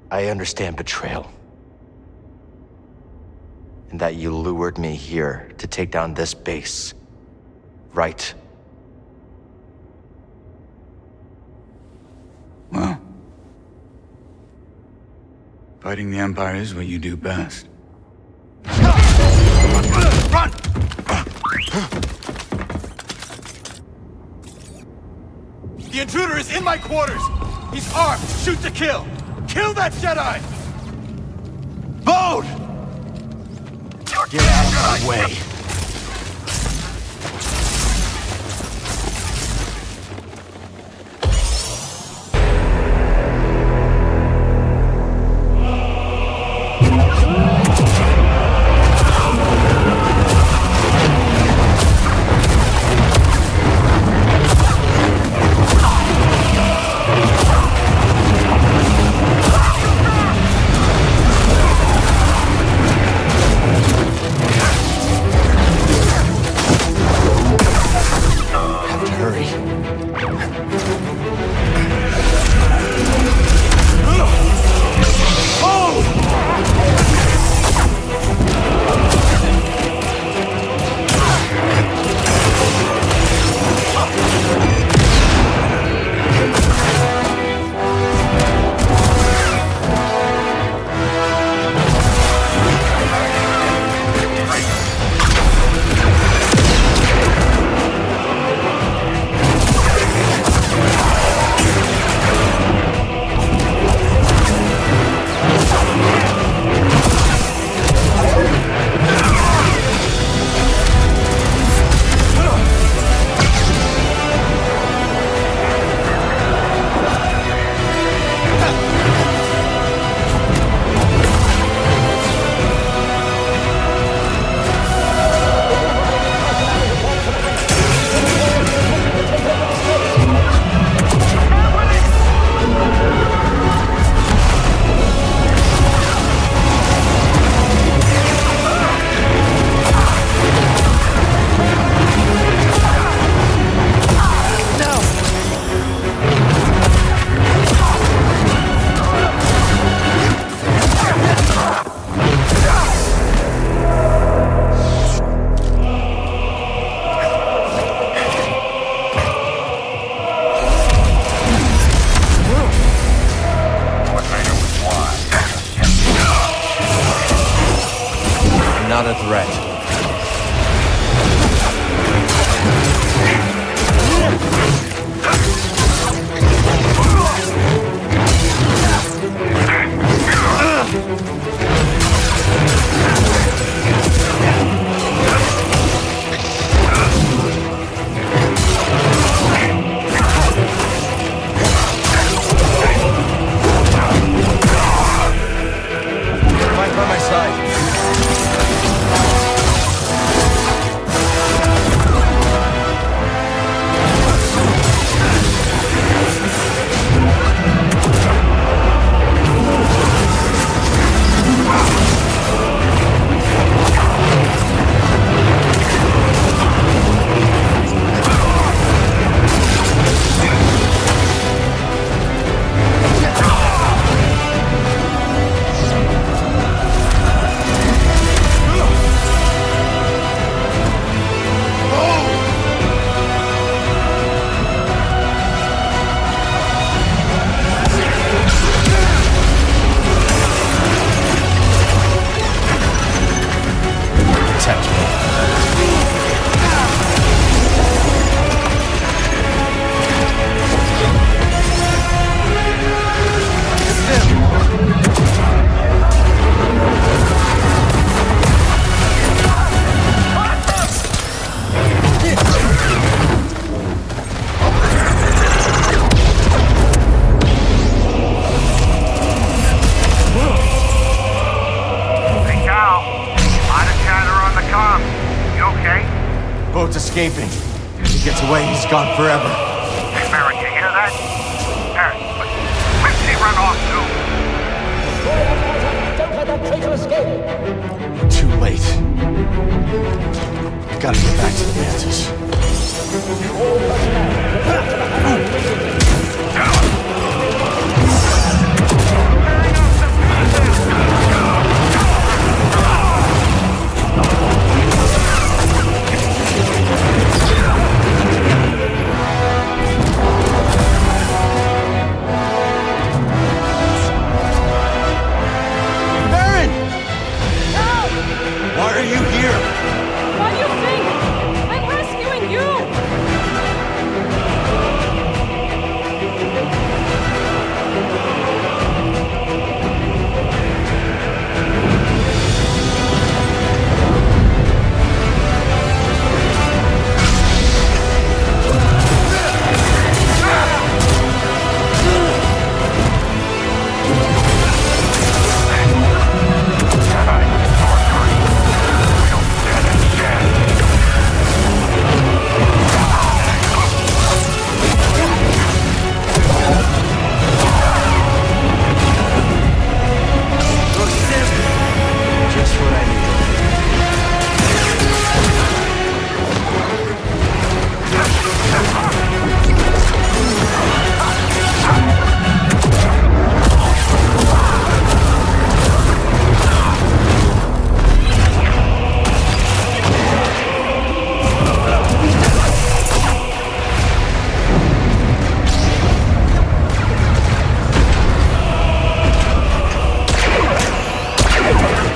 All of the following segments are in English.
I understand betrayal. And that you lured me here to take down this base. Right? Well, fighting the Empire is what you do best. Run! The intruder is in my quarters! He's armed! Shoot to kill! Kill that Jedi! Bode! Get out of my way! Not a threat. Fight by my side. Boat's escaping. If he gets away, he's gone forever. Hey, Merrick, you hear that? Harris, where did he run off to? Don't let that traitor escape! Too late. Gotta get back to the Mantis. Down!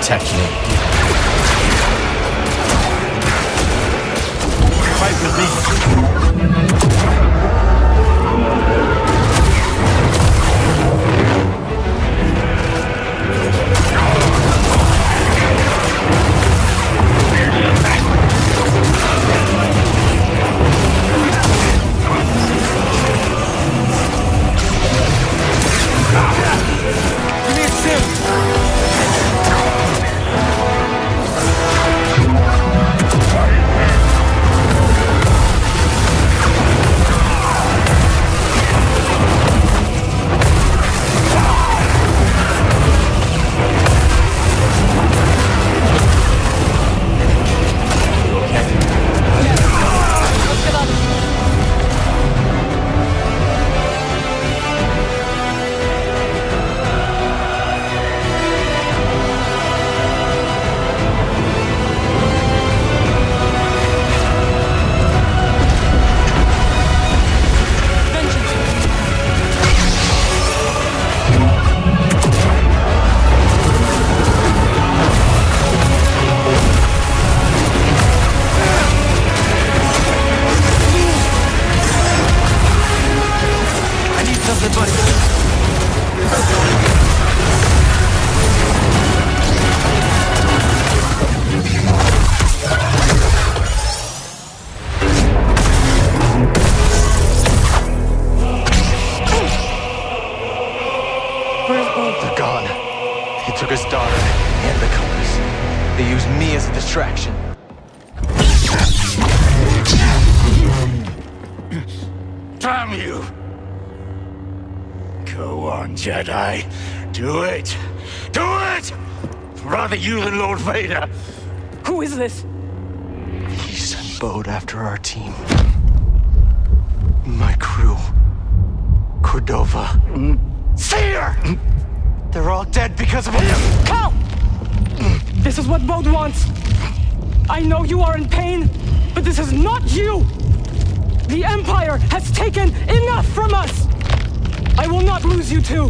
protect me. Fight with me. Give me a sim. I need something, buddy. They're gone. He took his daughter and the compass. They used me as a distraction. Damn you! Go on, Jedi. Do it! Do it! Rather you than Lord Vader. Who is this? He sent Bode after our team. My crew. Cordova. Seer! They're all dead because of him! Cal! This is what Bode wants. I know you are in pain, but this is not you! The Empire has taken enough from us! I will not lose you two!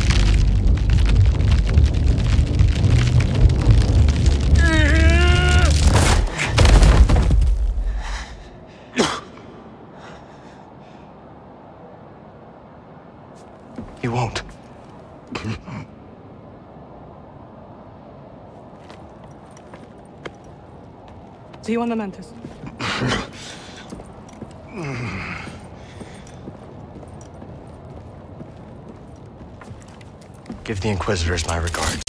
He won't. See you on the Mantis. Give the Inquisitors my regards.